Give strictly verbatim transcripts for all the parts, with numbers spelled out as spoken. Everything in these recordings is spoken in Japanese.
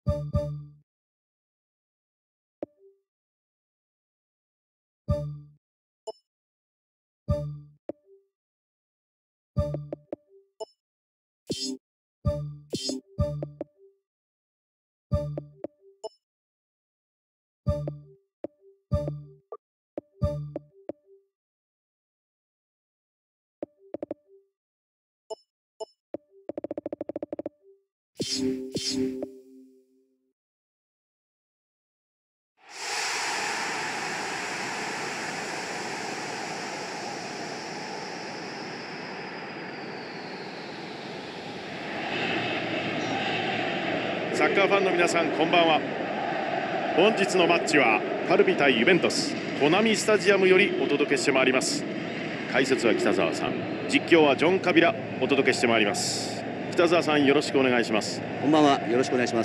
サッカーファンの皆さん、こんばんは。本日のマッチはカルビ対ユベントスコナミスタジアムよりお届けしてまいります。解説は北澤さん、実況はジョン・カビラお届けしてまいります。北澤さん、よろしくお願いします。 こんばんは、よろしくお願いします。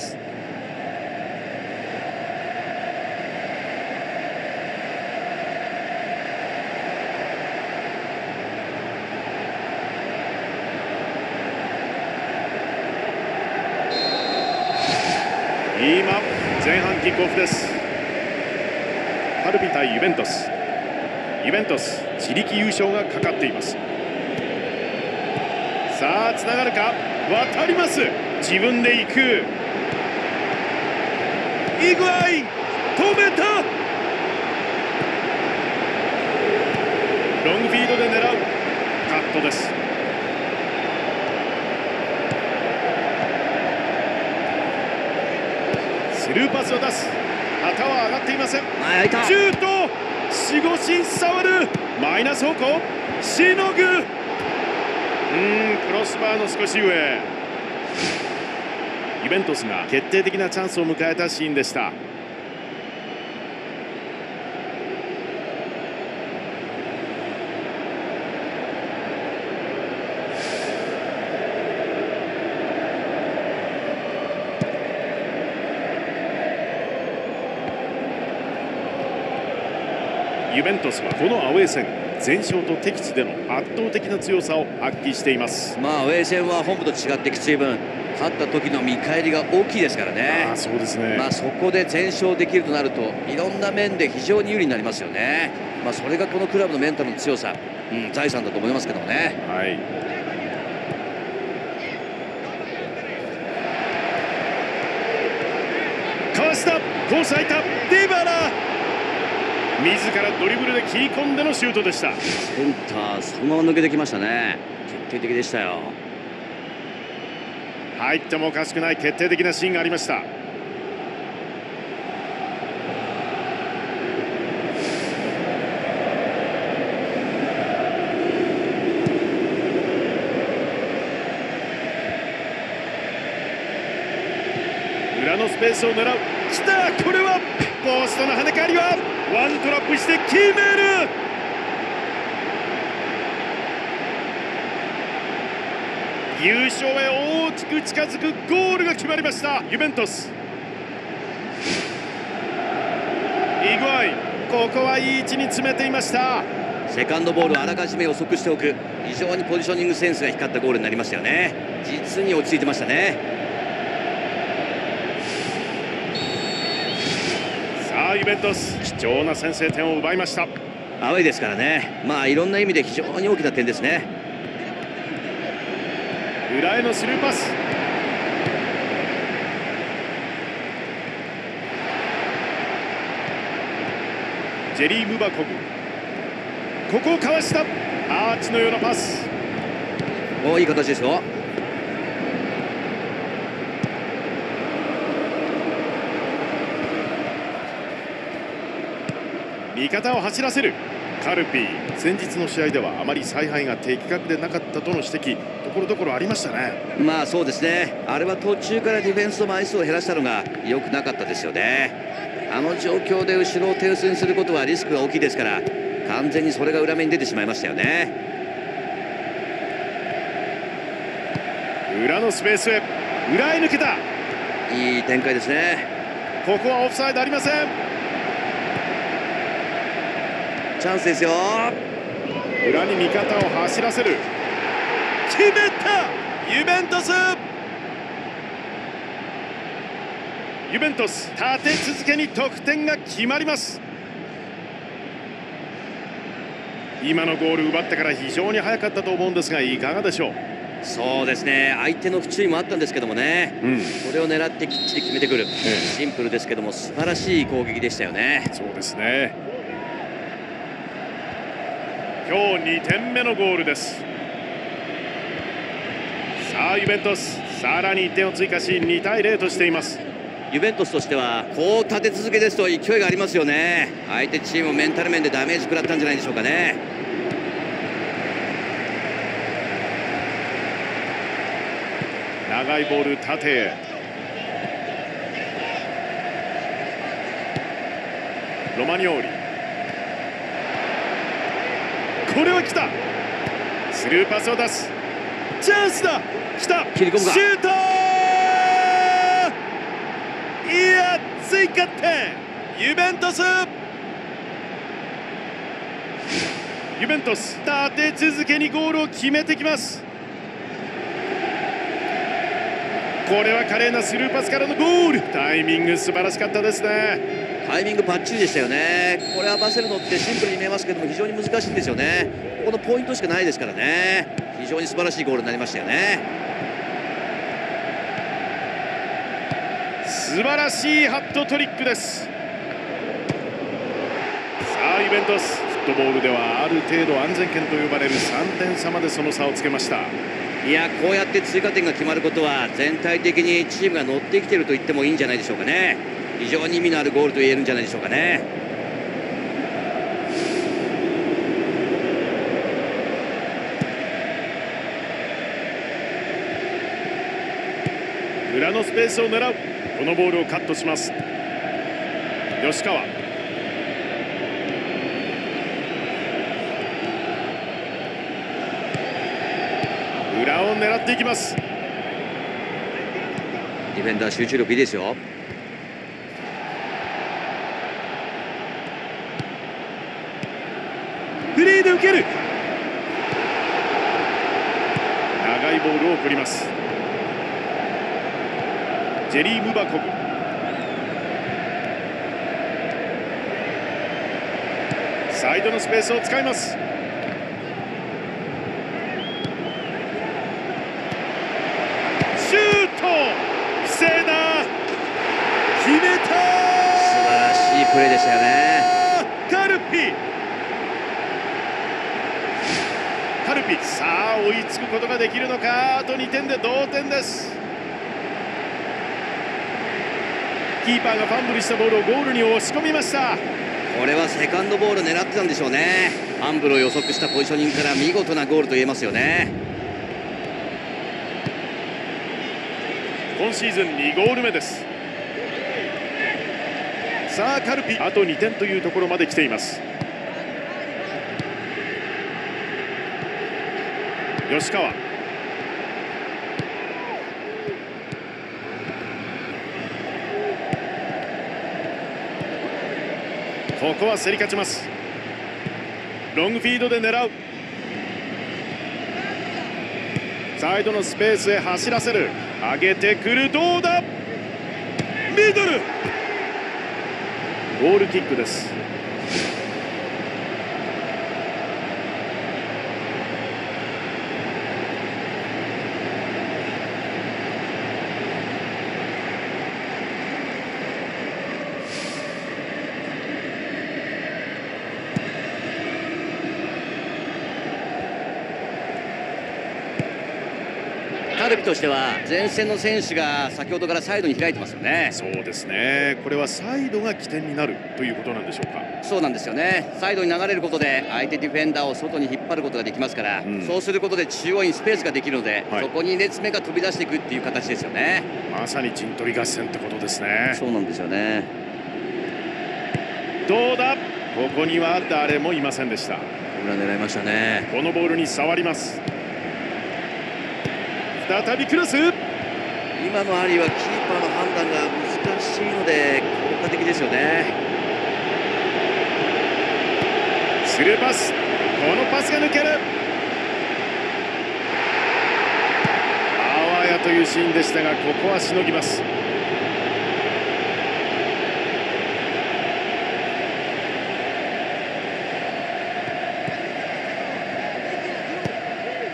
今前半キックオフです。カルビ対ユベントス。ユベントス自力優勝がかかっています。さあつながるか、渡ります。自分で行く。イグアイン止めた。ロングフィードで狙う。カットです。スルーパスを出す。旗は上がっていません。シュート。守護神触る。マイナス方向。しのぐ。うーん、クロスバーの少し上。ユベントスが決定的なチャンスを迎えたシーンでした。ユベントスはこのアウェー戦全勝と敵地での圧倒的な強さを発揮しています。 まあアウェー戦は本部と違ってきつい分、勝った時の見返りが大きいですからね。 ああ、そうですね。 まあそこで全勝できるとなるといろんな面で非常に有利になりますよね。まあそれがこのクラブのメンタルの強さ、うん、財産だと思いますけどもね。 はい。かわした。コース空いた。ディバラ。自らドリブルで切り込んでのシュートでした。 センターそのまま抜けてきましたね。決定的でしたよ。 入ってもおかしくない決定的なシーンがありました。裏のスペースを狙う。きた。これはポストの跳ね返りはワントラップして決める。優勝へ大きく近づくゴールが決まりました。ユベントス。イグアイン、ここはいい位置に詰めていました。 セカンドボールをあらかじめ予測しておく、非常にポジショニングセンスが光ったゴールになりましたよね。実に落ち着いてましたね。 さあユベントス、貴重な先制点を奪いました。 アウェーですからね。まあいろんな意味で非常に大きな点ですね。 裏へのスルーパス。ジェリー・ムバコグ、ここをかわした。アーチのようなパス。 お、いい形ですよ。 味方を走らせる。カルピー、先日の試合ではあまり采配が的確でなかったとの指摘、ところどころありましたね。 まあそうですね。あれは途中からディフェンスの枚数を減らしたのが良くなかったですよね。あの状況で後ろを手薄にすることはリスクが大きいですから、完全にそれが裏目に出てしまいましたよね。 裏のスペースへ、裏へ抜けた。 いい展開ですね。 ここはオフサイドありません。 チャンスですよ。 裏に味方を走らせる。決めた。ユベントス。 ユベントス、立て続けに得点が決まります。今のゴール奪ってから非常に早かったと思うんですが、いかがでしょう。 そうですね、相手の不注意もあったんですけどもね、うん、それを狙ってきっちり決めてくる、ええ、シンプルですけども素晴らしい攻撃でしたよね。 そうですね。今日にてんめのゴールです。さあユベントス、さらにいってんを追加しにたいゼロとしています。 ユベントスとしてはこう立て続けですと勢いがありますよね。相手チームメンタル面でダメージ食らったんじゃないでしょうかね。 長いボール縦へ、ロマニオーリ、これは来た、スルーパスを出す、チャンスだ、来た、 切り込むか、 シュート、いや追加点、ユベントスユベントス立て続けにゴールを決めてきます。これは華麗なスルーパスからのゴール、タイミング素晴らしかったですね。 タイミングバッチリでしたよね。これ合わせるのってシンプルに見えますけども非常に難しいんですよね。ここのポイントしかないですからね。非常に素晴らしいゴールになりましたよね。 素晴らしいハットトリックです。さあユベントス、フットボールではある程度安全圏と呼ばれるさんてん差までその差をつけました。 いや、こうやって追加点が決まることは全体的にチームが乗ってきていると言ってもいいんじゃないでしょうかね。非常に意味のあるゴールと言えるんじゃないでしょうかね。 裏のスペースを狙う、このボールをカットします。吉川、裏を狙っていきます。 ディフェンダー集中力いいですよ。 フリーで受ける、長いボールを送ります。ジェリー・ムバコブ、サイドのスペースを使います。シュート、防いだ、決めた、 素晴らしいプレーでしたよね。 カルピカルピ、さあ追いつくことができるのか。あとにてんで同点です。キーパーがファンブルしたボールをゴールに押し込みました。 これはセカンドボール狙ってたんでしょうね。ファンブルを予測したポジショニングから見事なゴールと言えますよね。 今シーズンにゴール目です。さあカルピ、あとにてんというところまで来ています。吉川、ここは競り勝ちます。ロングフィードで狙う、サイドのスペースへ走らせる、上げてくる、どうだ、ミドル、ゴールキックです。 カルビとしては前線の選手が先ほどからサイドに開いてますよね。 そうですね、これはサイドが起点になるということなんでしょうか。 そうなんですよね。サイドに流れることで相手ディフェンダーを外に引っ張ることができますから、うん、そうすることで中央にスペースができるので、はい、そこに列目が飛び出していくっていう形ですよね。 まさに陣取り合戦ってことですね。 そうなんですよね。 どうだ、ここには誰もいませんでした。 裏狙いましたね。 このボールに触ります。再びクロス、 今のアリはキーパーの判断が難しいので効果的ですよね。 スルーパス、このパスが抜ける、あわやというシーンでしたが、ここはしのぎます。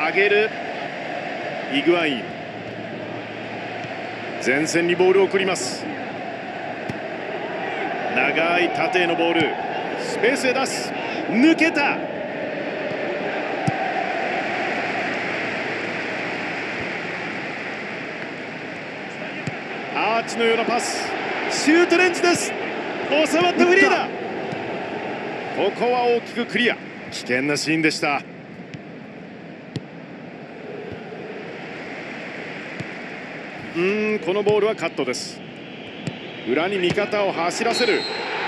上げる。イグアイン、前線にボールを送ります。長い縦へのボール、スペースへ出す。抜けた。アーチのようなパス、シュートレンジです。収まったフリーだ。ここは大きくクリア。危険なシーンでした。うーん、このボールはカットです。裏に味方を走らせる。ゴ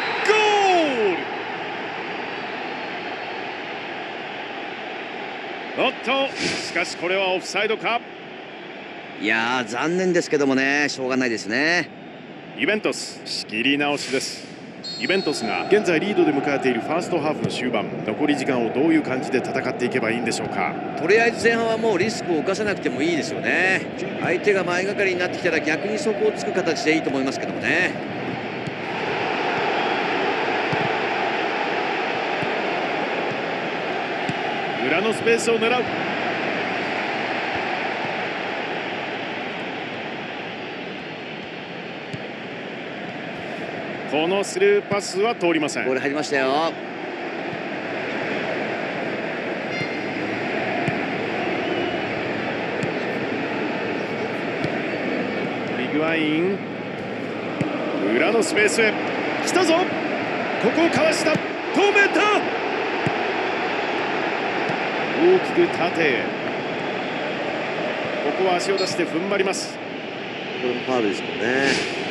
ール。おっと、しかしこれはオフサイドか。 いやー、残念ですけどもね、しょうがないですね。 ユベントス仕切り直しです。ユベントスが現在リードで迎えているファーストハーフの終盤、残り時間をどういう感じで戦っていけばいいんでしょうか。 とりあえず前半はもうリスクを冒さなくてもいいですよね。相手が前がかりになってきたら逆にそこをつく形でいいと思いますけどもね。 裏のスペースを狙う。このスルーパスは通りません。 ボール入りましたよ。 イグアイン、裏のスペースへ来たぞ。ここをかわした。止めた。大きく縦へ。ここは足を出して踏ん張ります。 これもファウルですもんね。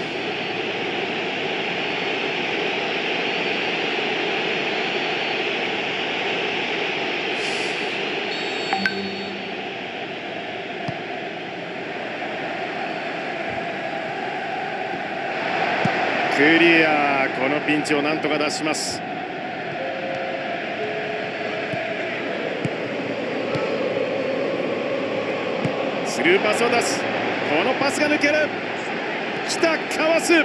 クリア。このピンチをなんとか出します。スルーパスを出す。このパスが抜ける。来た、かわす。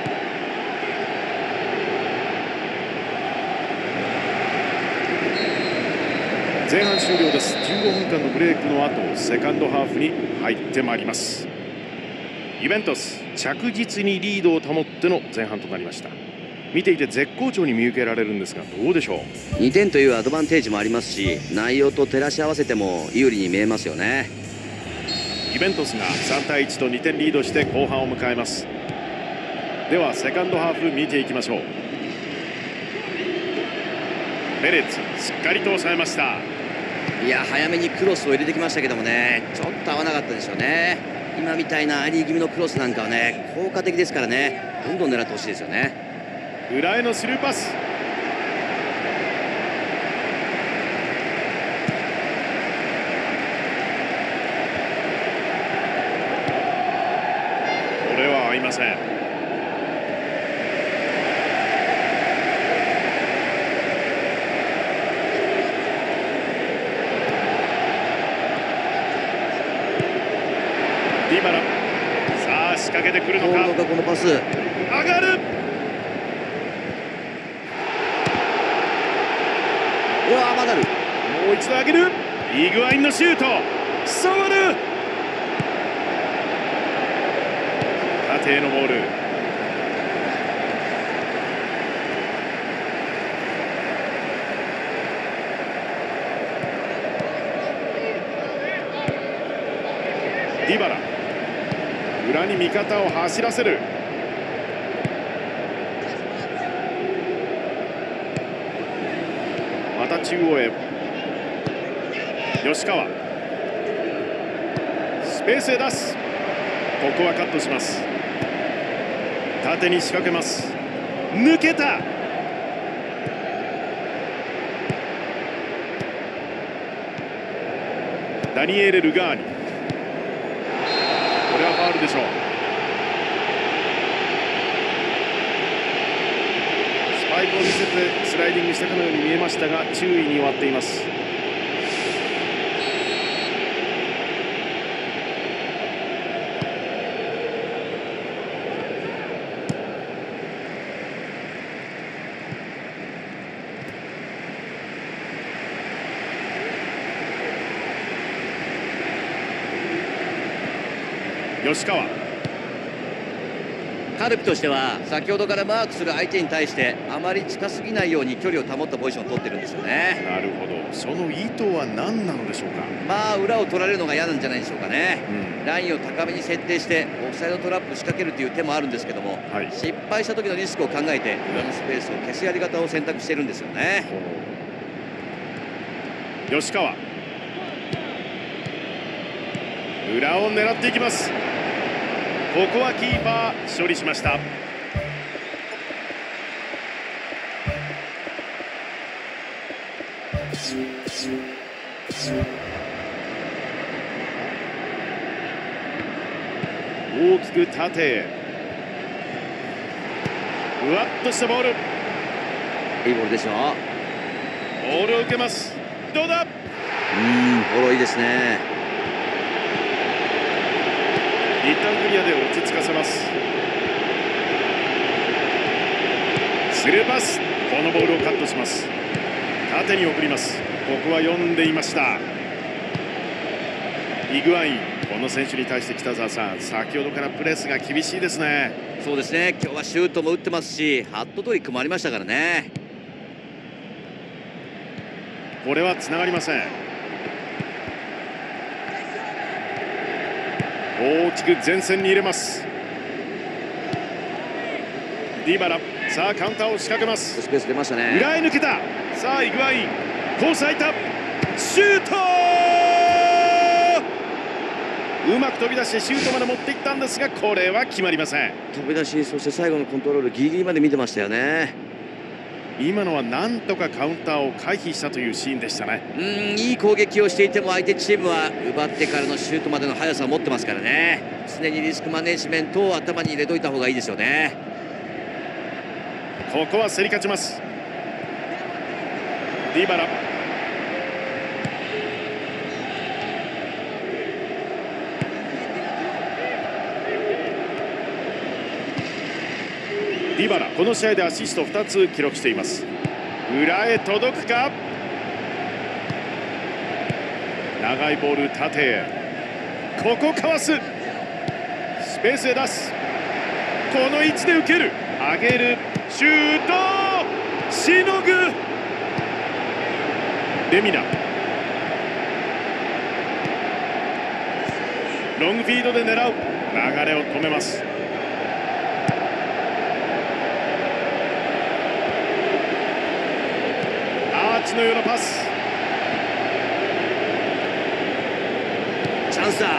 前半終了です。じゅうごふんかんのブレークの後、セカンドハーフに入ってまいります。ユベントス着実にリードを保っての前半となりました。見ていて絶好調に見受けられるんですが、どうでしょう。 にてんというアドバンテージもありますし、内容と照らし合わせても有利に見えますよね。 ユベントスがさんたいいちとにてんリードして後半を迎えます。ではセカンドハーフ見ていきましょう。ペレッツしっかりと抑えました。 いや、早めにクロスを入れてきましたけどもね、ちょっと合わなかったでしょうね。今みたいなアリー気味のクロスなんかはね、効果的ですからね、どんどん狙ってほしいですよね。 裏へのスルーパス。これは合いません。ディバラ、さあ仕掛けてくるのか。 このパス上がる。 うわー、曲がる。 もう一度上げる。イグアインのシュート。触る。縦へのボール。ディバラ、裏に味方を走らせる。また中央へ。吉川、スペースへ出す。ここはカットします。縦に仕掛けます。抜けた。ダニエレ・ルガーニ、これはファウルでしょう。スパイクを見せてスライディングしたかのように見えましたが、注意に終わっています。 吉川。 カルピとしては先ほどからマークする相手に対してあまり近すぎないように距離を保ったポジションを取ってるんですよね。 なるほど、その意図は何なのでしょうか。 まあ裏を取られるのが嫌なんじゃないでしょうかね、 うん、 ラインを高めに設定してオフサイドトラップを仕掛けるという手もあるんですけども、 はい、 失敗した時のリスクを考えて裏のスペースを消すやり方を選択してるんですよね。 吉川、裏を狙っていきます。ここはキーパー処理しました。大きく縦へ、ふわっとしたボール。 いいボールでしょう。 ボールを受けます。どうだ。 うーん、フォローいいですね。 一旦クリアで落ち着かせます。スルーパス、このボールをカットします。縦に送ります。ここは読んでいました。イグアイン、この選手に対して北澤さん、先ほどからプレスが厳しいですね。 そうですね、今日はシュートも打ってますし、ハットトリックもありましたからね。 これはつながりません。大きく前線に入れます。ディバラ、さあカウンターを仕掛けます。 スペース出ましたね。 裏へ抜けた。さあイグアイン、コース空いた。シュート、うまく飛び出してシュートまで持っていったんですが、これは決まりません。 飛び出し、そして最後のコントロールギリギリまで見てましたよね。 今のはなんとかカウンターを回避したというシーンでしたね。 うーん、いい攻撃をしていても相手チームは奪ってからのシュートまでの速さを持ってますからね。常にリスクマネジメントを頭に入れといた方がいいですよね。 ここは競り勝ちます。ディバラ、ディバラ、この試合でアシストふたつ記録しています。裏へ届くか。長いボール縦へ、ここかわす。スペースへ出す。この位置で受ける、上げる、シュート、しのぐ。レミナ、ロングフィードで狙う。流れを止めます。アーチのようなパス。 チャンスだ。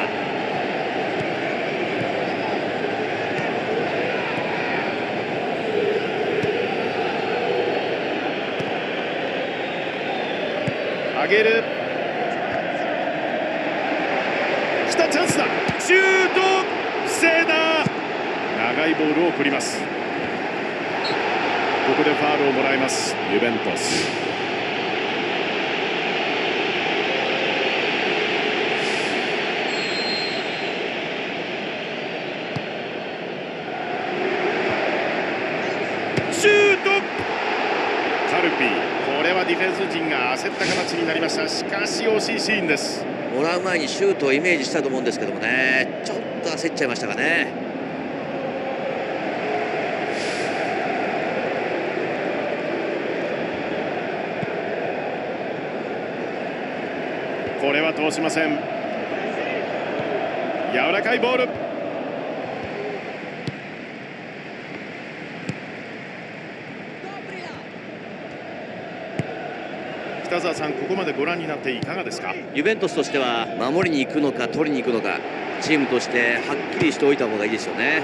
上げる。来た、チャンスだ。シュート、防いだ。長いボールを送ります。ここでファウルをもらいますユベントス。シュート、カルピー、これはディフェンス陣が焦った形になりました。しかし惜しいシーンです。 もらう前にシュートをイメージしたと思うんですけどもね、ちょっと焦っちゃいましたかね。 これは通しません。柔らかいボール。北澤さん、ここまでご覧になっていかがですか。 ユベントスとしては守りに行くのか取りに行くのか、チームとしてはっきりしておいた方がいいですよね。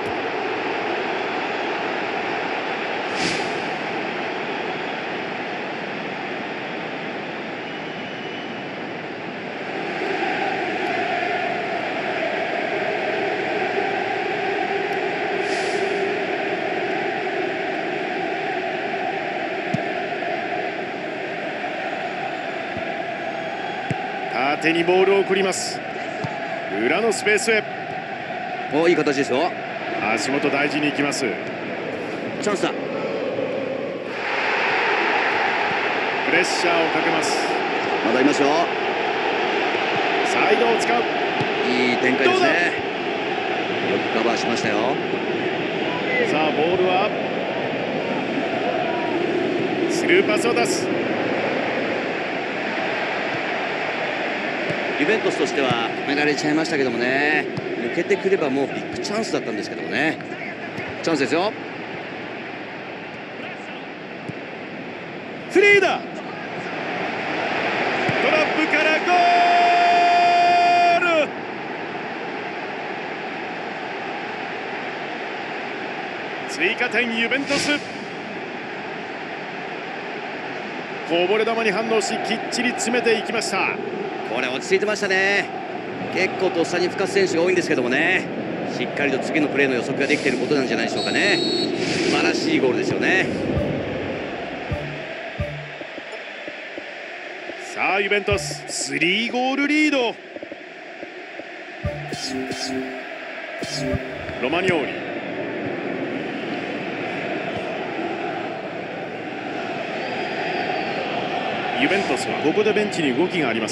縦にボールを送ります。裏のスペースへ。 お、いい形ですよ。 足元大事に行きます。 チャンスだ。 プレッシャーをかけます。 まだいますよ。 サイドを使う。 いい展開ですね。 よくカバーしましたよ。 さあボールはスルーパスを出す。 ユベントスとしては止められちゃいましたけどもね、抜けてくればもうビッグチャンスだったんですけどもね。チャンスですよ。 フリーだ。トラップからゴール。追加点ユベントス。こぼれ球に反応しきっちり詰めていきました。 これ落ち着いてましたね。結構とっさに吹かす選手が多いんですけどもね、しっかりと次のプレーの予測ができていることなんじゃないでしょうかね。素晴らしいゴールですよね。 さあユベントススリーゴールリード。ロマニョーリ、ユベントスはここでベンチに動きがあります。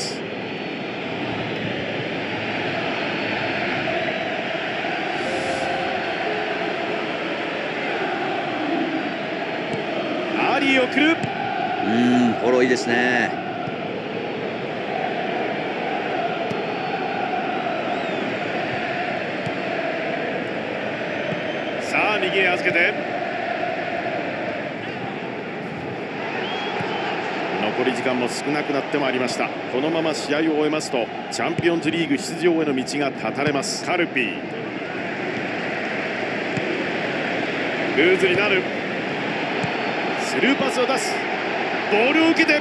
アーリーを送る。 うーん、フォローいいですね。 さあ右へ預けて、残り時間も少なくなってまいりました。このまま試合を終えますとチャンピオンズリーグ出場への道が断たれます。カルピー、ルーズになる。スルーパスを出す。ボールを受けて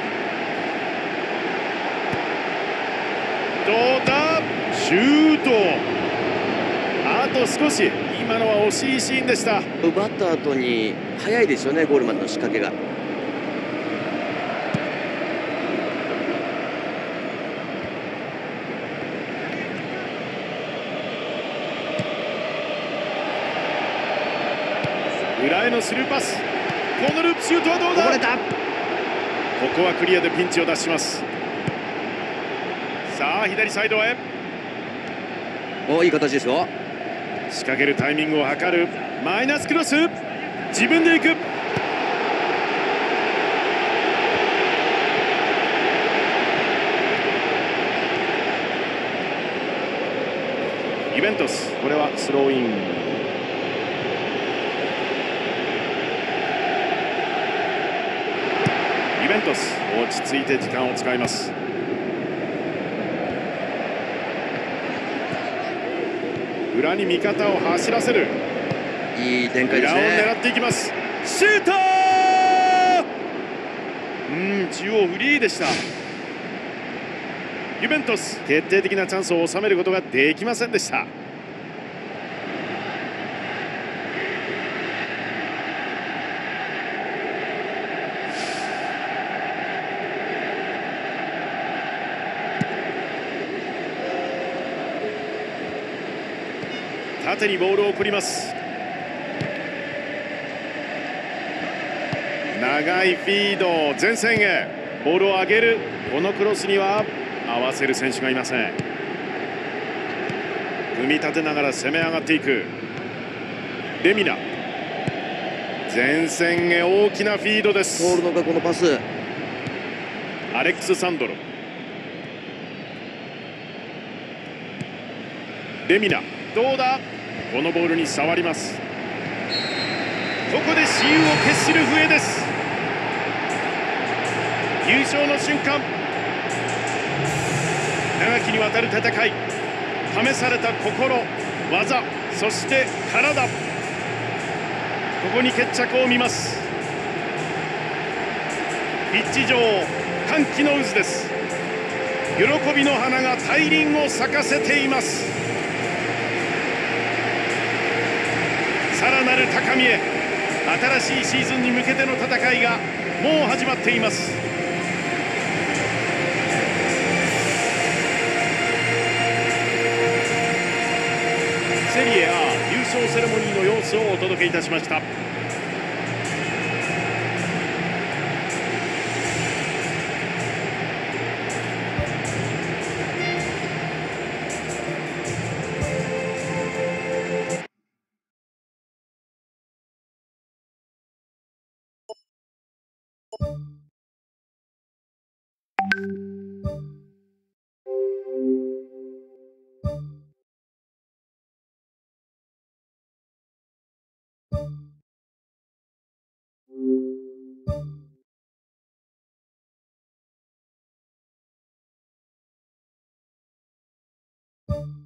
どうだ、シュート。あと少し。今のは惜しいシーンでした。 奪った後に早いですよね、ゴールまでの仕掛けが。 裏へのスルーパス。このループシュートはどうだ。 こぼれた。 ここはクリアでピンチを脱します。さあ左サイドへ。 お、いい形ですよ。 仕掛けるタイミングを図る。マイナスクロス。自分で行く。ユベントス、これはスローイン。ユベントス落ち着いて時間を使います。裏に味方を走らせる。 いい展開です裏をね。 狙っていきます。シュート。うん、中央フリーでした。ユベントス決定的なチャンスを収めることができませんでした。縦にボールを送ります。長いフィード、前線へボールを上げる。このクロスには合わせる選手がいません。組み立てながら攻め上がっていくレミナ。前線へ大きなフィードです。 通るのかこのパス。 アレックス・サンドロ。レミナ、どうだ。このボールに触ります。ここで雌雄を決する笛です。優勝の瞬間。長きにわたる戦い、試された心、技、そして体、ここに決着を見ます。ピッチ上、歓喜の渦です。喜びの花が大輪を咲かせています。さらなる高みへ、新しいシーズンに向けての戦いがもう始まっています。セリエ A 優勝セレモニーの様子をお届けいたしました。 you